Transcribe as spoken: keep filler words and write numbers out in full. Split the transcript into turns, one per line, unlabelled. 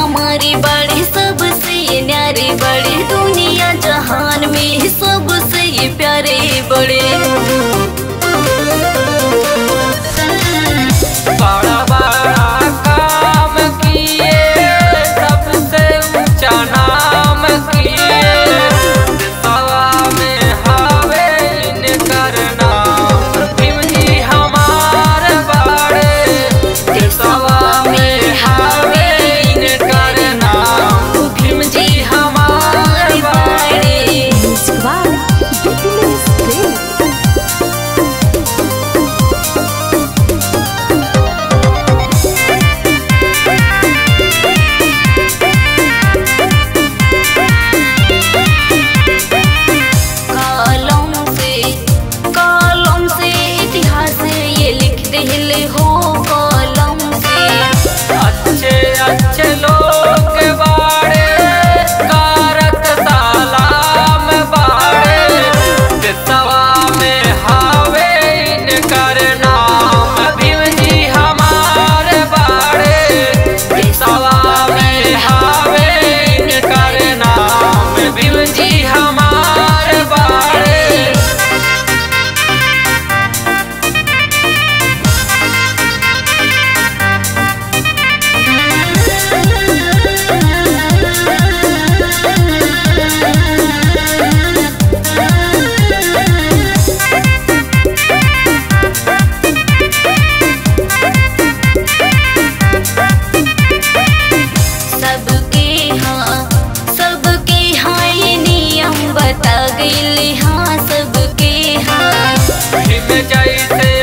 हमारी बड़ी सबसे न्यारे बड़े, दुनिया जहान में सबसे ये प्यारे बड़े।
बड़ा बड़ा काम किए, सबसे ऊंचा नाम किए, सवा में हवे इनकर नाम। भीम जी हमार बड़े, सवा में हवे इनकर नाम। भीम जी हमार बड़े।
हो कलम से
अच्छे अच्छे लोग बाड़े, कारत सलाम बाड़े, सवा में हवे इनकर नाम। भीम जी हमार बाड़े, सवा में हवे इनकर नाम। भीम जी हमार बाड़े।
बता गई हाँ सबके हाँ।
भीम जैसे